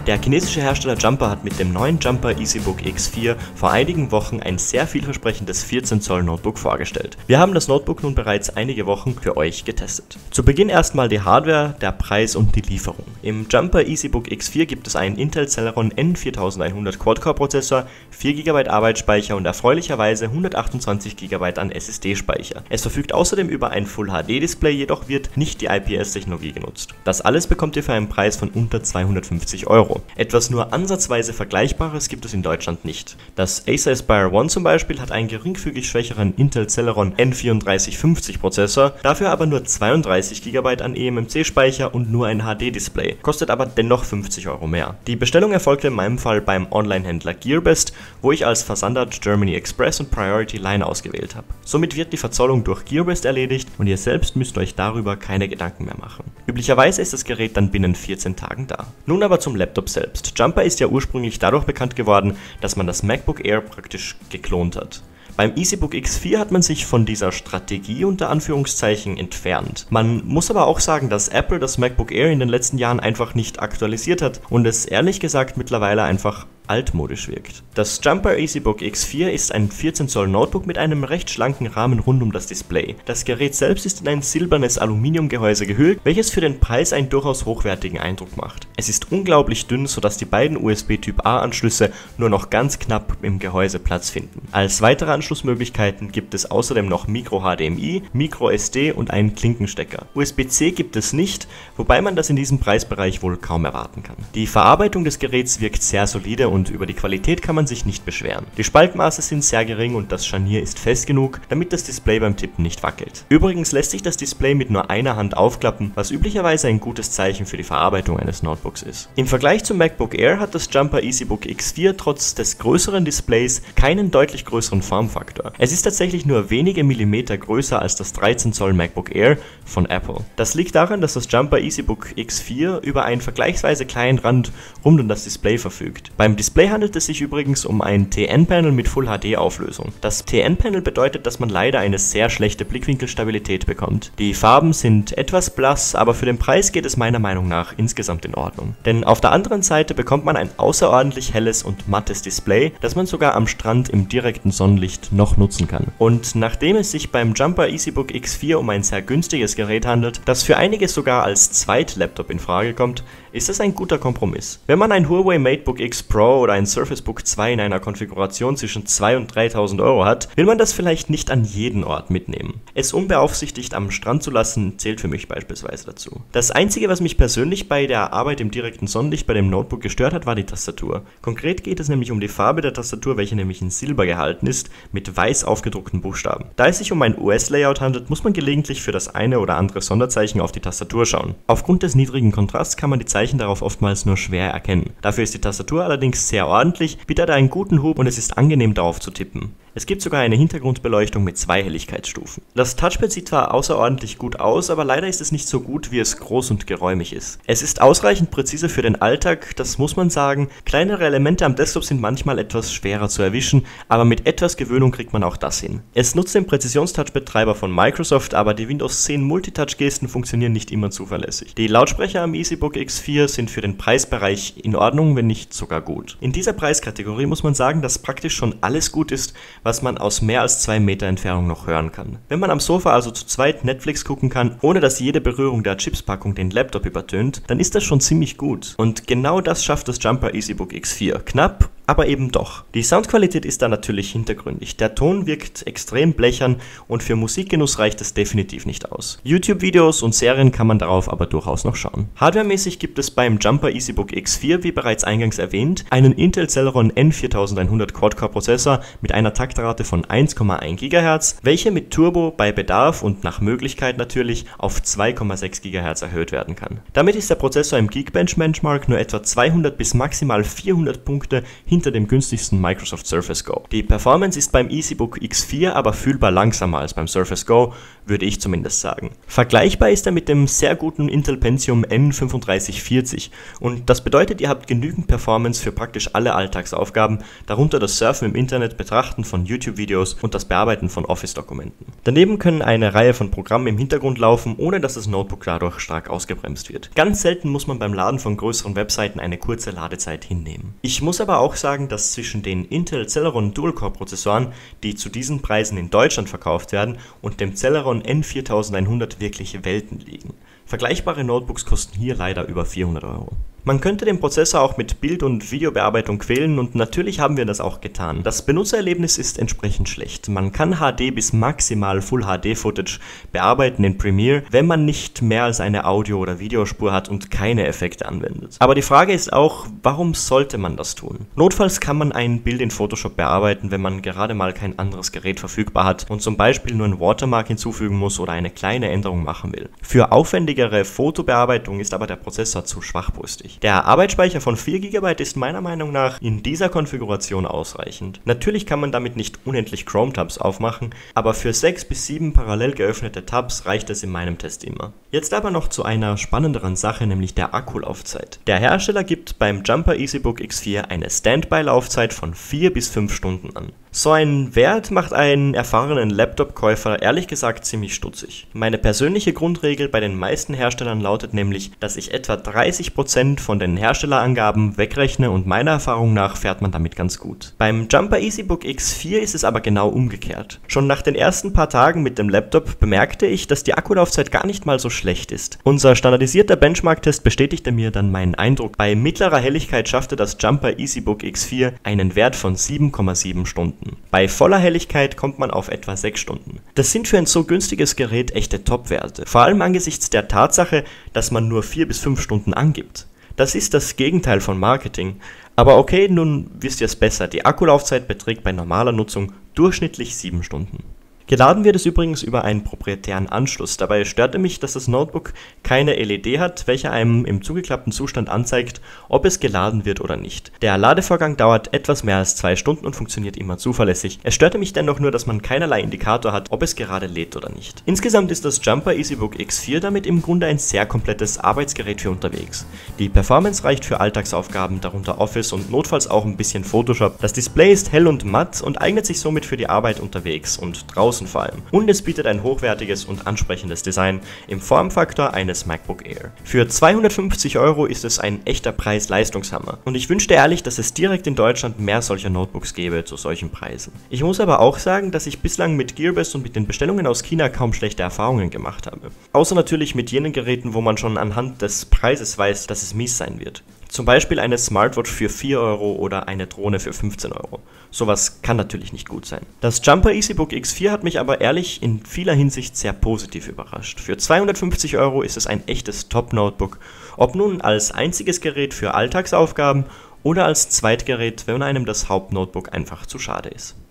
Der chinesische Hersteller Jumper hat mit dem neuen Jumper EasyBook X4 vor einigen Wochen ein sehr vielversprechendes 14 Zoll Notebook vorgestellt. Wir haben das Notebook nun bereits einige Wochen für euch getestet. Zu Beginn erstmal die Hardware, der Preis und die Lieferung. Im Jumper EasyBook X4 gibt es einen Intel Celeron N4100 Quad-Core Prozessor, 4 GB Arbeitsspeicher und erfreulicherweise 128 GB an SSD-Speicher. Es verfügt außerdem über ein Full-HD-Display, jedoch wird nicht die IPS-Technologie genutzt. Das alles bekommt ihr für einen Preis von unter 250 €. Etwas nur ansatzweise Vergleichbares gibt es in Deutschland nicht. Das Acer Aspire One zum Beispiel hat einen geringfügig schwächeren Intel Celeron N3450 Prozessor, dafür aber nur 32 GB an eMMC-Speicher und nur ein HD-Display, kostet aber dennoch 50 € mehr. Die Bestellung erfolgte in meinem Fall beim Online-Händler Gearbest, wo ich als Versandart Germany Express und Priority Line ausgewählt habe. Somit wird die Verzollung durch Gearbest erledigt und ihr selbst müsst euch darüber keine Gedanken mehr machen. Üblicherweise ist das Gerät dann binnen 14 Tagen da. Nun aber zum Laptop selbst. Jumper ist ja ursprünglich dadurch bekannt geworden, dass man das MacBook Air praktisch geklont hat. Beim EasyBook X4 hat man sich von dieser Strategie unter Anführungszeichen entfernt. Man muss aber auch sagen, dass Apple das MacBook Air in den letzten Jahren einfach nicht aktualisiert hat und es ehrlich gesagt mittlerweile einfach altmodisch wirkt. Das Jumper EasyBook X4 ist ein 14 Zoll Notebook mit einem recht schlanken Rahmen rund um das Display. Das Gerät selbst ist in ein silbernes Aluminiumgehäuse gehüllt, welches für den Preis einen durchaus hochwertigen Eindruck macht. Es ist unglaublich dünn, sodass die beiden USB-Typ-A-Anschlüsse nur noch ganz knapp im Gehäuse Platz finden. Als weitere Anschlussmöglichkeiten gibt es außerdem noch Micro-HDMI, Micro-SD und einen Klinkenstecker. USB-C gibt es nicht, wobei man das in diesem Preisbereich wohl kaum erwarten kann. Die Verarbeitung des Geräts wirkt sehr solide und über die Qualität kann man sich nicht beschweren. Die Spaltmaße sind sehr gering und das Scharnier ist fest genug, damit das Display beim Tippen nicht wackelt. Übrigens lässt sich das Display mit nur einer Hand aufklappen, was üblicherweise ein gutes Zeichen für die Verarbeitung eines Notebooks ist. Im Vergleich zum MacBook Air hat das Jumper EasyBook X4 trotz des größeren Displays keinen deutlich größeren Formfaktor. Es ist tatsächlich nur wenige Millimeter größer als das 13 Zoll MacBook Air von Apple. Das liegt daran, dass das Jumper EasyBook X4 über einen vergleichsweise kleinen Rand rund um das Display verfügt. Beim Display handelt es sich übrigens um ein TN-Panel mit Full HD Auflösung. Das TN-Panel bedeutet, dass man leider eine sehr schlechte Blickwinkelstabilität bekommt. Die Farben sind etwas blass, aber für den Preis geht es meiner Meinung nach insgesamt in Ordnung. Denn auf der anderen Seite bekommt man ein außerordentlich helles und mattes Display, das man sogar am Strand im direkten Sonnenlicht noch nutzen kann. Und nachdem es sich beim Jumper EasyBook X4 um ein sehr günstiges Gerät handelt, das für einige sogar als Zweitlaptop in Frage kommt, ist das ein guter Kompromiss. Wenn man ein Huawei MateBook X Pro oder ein Surface Book 2 in einer Konfiguration zwischen 2.000 und 3.000 € hat, will man das vielleicht nicht an jeden Ort mitnehmen. Es unbeaufsichtigt am Strand zu lassen, zählt für mich beispielsweise dazu. Das Einzige, was mich persönlich bei der Arbeit im direkten Sonnenlicht bei dem Notebook gestört hat, war die Tastatur. Konkret geht es nämlich um die Farbe der Tastatur, welche nämlich in Silber gehalten ist, mit weiß aufgedruckten Buchstaben. Da es sich um ein US-Layout handelt, muss man gelegentlich für das eine oder andere Sonderzeichen auf die Tastatur schauen. Aufgrund des niedrigen Kontrasts kann man die Zeichen darauf oftmals nur schwer erkennen. Dafür ist die Tastatur allerdings sehr ordentlich, bietet einen guten Hub und es ist angenehm darauf zu tippen. Es gibt sogar eine Hintergrundbeleuchtung mit 2 Helligkeitsstufen. Das Touchpad sieht zwar außerordentlich gut aus, aber leider ist es nicht so gut, wie es groß und geräumig ist. Es ist ausreichend präzise für den Alltag, das muss man sagen. Kleinere Elemente am Desktop sind manchmal etwas schwerer zu erwischen, aber mit etwas Gewöhnung kriegt man auch das hin. Es nutzt den Präzisions-Touchpad-Treiber von Microsoft, aber die Windows 10 Multitouch-Gesten funktionieren nicht immer zuverlässig. Die Lautsprecher am EasyBook X4 sind für den Preisbereich in Ordnung, wenn nicht sogar gut. In dieser Preiskategorie muss man sagen, dass praktisch schon alles gut ist, was man aus mehr als 2 Meter Entfernung noch hören kann. Wenn man am Sofa also zu zweit Netflix gucken kann, ohne dass jede Berührung der Chipspackung den Laptop übertönt, dann ist das schon ziemlich gut. Und genau das schafft das Jumper EasyBook X4. Knapp, aber eben doch. Die Soundqualität ist da natürlich hintergründig. Der Ton wirkt extrem blechern und für Musikgenuss reicht es definitiv nicht aus. YouTube-Videos und Serien kann man darauf aber durchaus noch schauen. Hardwaremäßig gibt es beim Jumper EasyBook X4, wie bereits eingangs erwähnt, einen Intel Celeron N4100 Quad-Core Prozessor mit einer Taktrate von 1,1 GHz, welche mit Turbo bei Bedarf und nach Möglichkeit natürlich auf 2,6 GHz erhöht werden kann. Damit ist der Prozessor im Geekbench Benchmark nur etwa 200 bis maximal 400 Punkte hinter hinter dem günstigsten Microsoft Surface Go. Die Performance ist beim EasyBook X4 aber fühlbar langsamer als beim Surface Go, würde ich zumindest sagen. Vergleichbar ist er mit dem sehr guten Intel Pentium N3540 und das bedeutet, ihr habt genügend Performance für praktisch alle Alltagsaufgaben, darunter das Surfen im Internet, Betrachten von YouTube-Videos und das Bearbeiten von Office-Dokumenten. Daneben können eine Reihe von Programmen im Hintergrund laufen, ohne dass das Notebook dadurch stark ausgebremst wird. Ganz selten muss man beim Laden von größeren Webseiten eine kurze Ladezeit hinnehmen. Ich muss aber auch sagen, dass zwischen den Intel Celeron Dual-Core-Prozessoren, die zu diesen Preisen in Deutschland verkauft werden, und dem Celeron N4100 wirklich Welten liegen. Vergleichbare Notebooks kosten hier leider über 400 €. Man könnte den Prozessor auch mit Bild- und Videobearbeitung quälen und natürlich haben wir das auch getan. Das Benutzererlebnis ist entsprechend schlecht. Man kann HD bis maximal Full HD Footage bearbeiten in Premiere, wenn man nicht mehr als eine Audio- oder Videospur hat und keine Effekte anwendet. Aber die Frage ist auch, warum sollte man das tun? Notfalls kann man ein Bild in Photoshop bearbeiten, wenn man gerade mal kein anderes Gerät verfügbar hat und zum Beispiel nur ein Watermark hinzufügen muss oder eine kleine Änderung machen will. Für aufwendigere Fotobearbeitung ist aber der Prozessor zu schwachbrüstig. Der Arbeitsspeicher von 4 GB ist meiner Meinung nach in dieser Konfiguration ausreichend. Natürlich kann man damit nicht unendlich Chrome-Tabs aufmachen, aber für 6 bis 7 parallel geöffnete Tabs reicht es in meinem Test immer. Jetzt aber noch zu einer spannenderen Sache, nämlich der Akkulaufzeit. Der Hersteller gibt beim Jumper EasyBook X4 eine Standby-Laufzeit von 4 bis 5 Stunden an. So ein Wert macht einen erfahrenen Laptop-Käufer ehrlich gesagt ziemlich stutzig. Meine persönliche Grundregel bei den meisten Herstellern lautet nämlich, dass ich etwa 30% von den Herstellerangaben wegrechne und meiner Erfahrung nach fährt man damit ganz gut. Beim Jumper EasyBook X4 ist es aber genau umgekehrt. Schon nach den ersten paar Tagen mit dem Laptop bemerkte ich, dass die Akkulaufzeit gar nicht mal so schlecht ist. Unser standardisierter Benchmark-Test bestätigte mir dann meinen Eindruck. Bei mittlerer Helligkeit schaffte das Jumper EasyBook X4 einen Wert von 7,7 Stunden. Bei voller Helligkeit kommt man auf etwa 6 Stunden. Das sind für ein so günstiges Gerät echte Top-Werte, vor allem angesichts der Tatsache, dass man nur 4 bis 5 Stunden angibt. Das ist das Gegenteil von Marketing, aber okay, nun wisst ihr es besser, die Akkulaufzeit beträgt bei normaler Nutzung durchschnittlich 7 Stunden. Geladen wird es übrigens über einen proprietären Anschluss. Dabei störte mich, dass das Notebook keine LED hat, welche einem im zugeklappten Zustand anzeigt, ob es geladen wird oder nicht. Der Ladevorgang dauert etwas mehr als 2 Stunden und funktioniert immer zuverlässig. Es störte mich dennoch nur, dass man keinerlei Indikator hat, ob es gerade lädt oder nicht. Insgesamt ist das Jumper EasyBook X4 damit im Grunde ein sehr komplettes Arbeitsgerät für unterwegs. Die Performance reicht für Alltagsaufgaben, darunter Office und notfalls auch ein bisschen Photoshop. Das Display ist hell und matt und eignet sich somit für die Arbeit unterwegs und draußen vor allem. Und es bietet ein hochwertiges und ansprechendes Design im Formfaktor eines MacBook Air. Für 250 € ist es ein echter Preis-Leistungshammer. Und ich wünschte ehrlich, dass es direkt in Deutschland mehr solcher Notebooks gäbe zu solchen Preisen. Ich muss aber auch sagen, dass ich bislang mit Gearbest und mit den Bestellungen aus China kaum schlechte Erfahrungen gemacht habe. Außer natürlich mit jenen Geräten, wo man schon anhand des Preises weiß, dass es mies sein wird. Zum Beispiel eine Smartwatch für 4 € oder eine Drohne für 15 €. Sowas kann natürlich nicht gut sein. Das Jumper EasyBook X4 hat mich aber ehrlich in vieler Hinsicht sehr positiv überrascht. Für 250 € ist es ein echtes Top-Notebook, ob nun als einziges Gerät für Alltagsaufgaben oder als Zweitgerät, wenn einem das Hauptnotebook einfach zu schade ist.